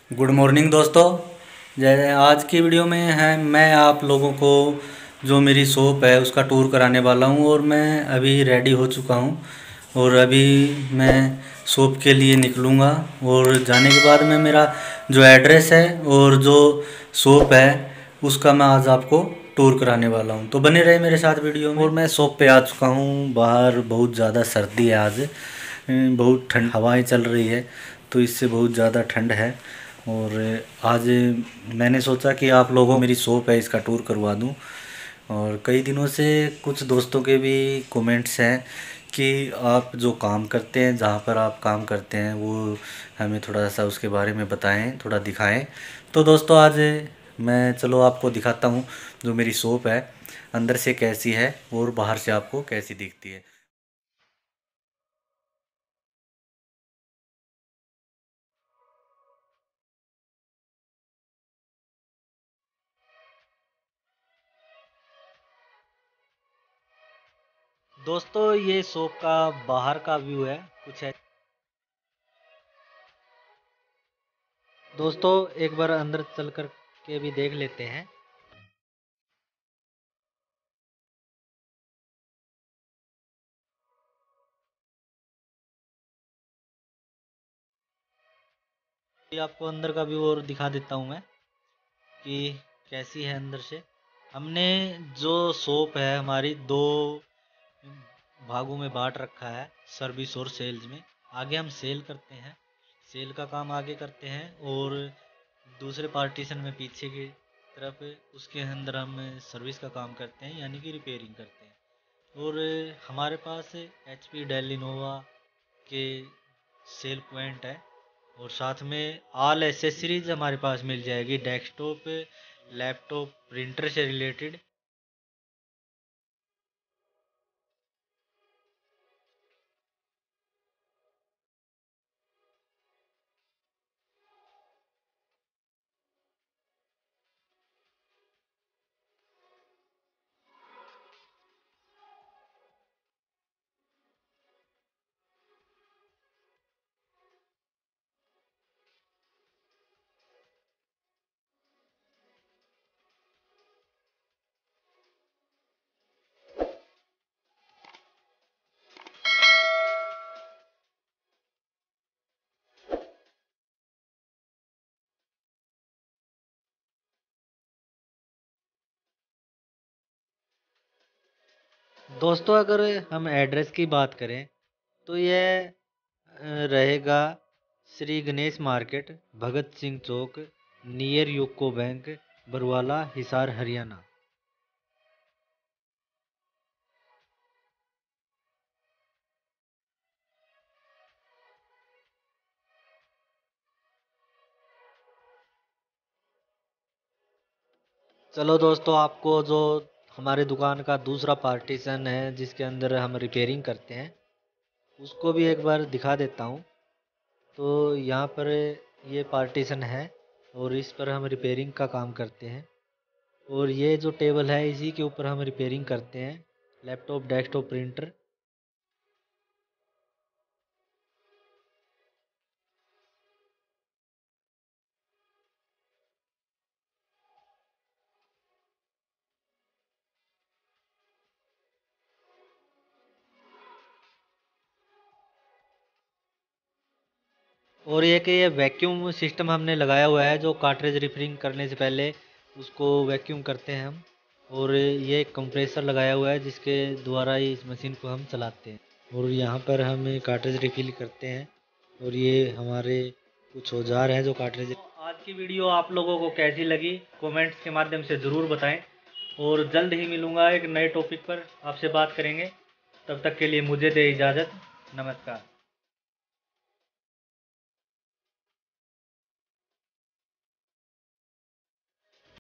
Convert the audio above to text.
Good morning दोस्तों। जय आज की वीडियो में है मैं आप लोगों को जो मेरी शॉप है उसका टूर कराने वाला हूं और मैं अभी रेडी हो चुका हूं और अभी मैं शॉप के लिए निकलूँगा और जाने के बाद में मेरा जो एड्रेस है और जो शॉप है उसका मैं आज आपको टूर कराने वाला हूं। तो बने रहे मेरे साथ वीडियो में। और मैं शॉप पे आ चुका हूं। बाहर बहुत ज़्यादा सर्दी है आज, बहुत ठंड हवाएं चल रही है तो इससे बहुत ज़्यादा ठंड है। और आज मैंने सोचा कि आप लोगों को मेरी शॉप है इसका टूर करवा दूं। और कई दिनों से कुछ दोस्तों के भी कमेंट्स हैं कि आप जो काम करते हैं, जहाँ पर आप काम करते हैं, वो हमें थोड़ा सा उसके बारे में बताएं, थोड़ा दिखाएं। तो दोस्तों आज मैं चलो आपको दिखाता हूँ जो मेरी शॉप है अंदर से कैसी है और बाहर से आपको कैसी दिखती है। दोस्तों ये शॉप का बाहर का व्यू है कुछ है। दोस्तों एक बार अंदर चल कर के भी देख लेते हैं। ये आपको अंदर का व्यू और दिखा देता हूँ मैं कि कैसी है अंदर से। हमने जो शॉप है हमारी दो भागों में बांट रखा है, सर्विस और सेल्स में। आगे हम सेल करते हैं, सेल का काम आगे करते हैं और दूसरे पार्टीशन में पीछे की तरफ उसके अंदर हम सर्विस का काम करते हैं, यानी कि रिपेयरिंग करते हैं। और हमारे पास HP डेल लिनोवा के सेल पॉइंट है और साथ में ऑल एसेसरीज हमारे पास मिल जाएगी, डेस्कटॉप, लैपटॉप, प्रिंटर से रिलेटेड। दोस्तों अगर हम एड्रेस की बात करें तो यह रहेगा Shri Ganesh market, Bhagat Singh Chowk, near UCO bank, Barwala, Hisar, Haryana. चलो दोस्तों आपको जो हमारे दुकान का दूसरा पार्टीशन है जिसके अंदर हम रिपेयरिंग करते हैं उसको भी एक बार दिखा देता हूँ। तो यहाँ पर ये पार्टीशन है और इस पर हम रिपेयरिंग का काम करते हैं। और ये जो टेबल है इसी के ऊपर हम रिपेयरिंग करते हैं, लैपटॉप, डेस्कटॉप, प्रिंटर। और ये वैक्यूम सिस्टम हमने लगाया हुआ है जो कार्ट्रिज रिफिलिंग करने से पहले उसको वैक्यूम करते हैं हम। और ये कंप्रेसर लगाया हुआ है जिसके द्वारा ही इस मशीन को हम चलाते हैं। और यहाँ पर हम कार्ट्रिज रिफिल करते हैं और ये हमारे कुछ औजार हैं जो कार्ट्रिज। आज की वीडियो आप लोगों को कैसी लगी कमेंट्स के माध्यम से ज़रूर बताएं और जल्द ही मिलूँगा एक नए टॉपिक पर, आपसे बात करेंगे। तब तक के लिए मुझे दे इजाज़त। नमस्कार।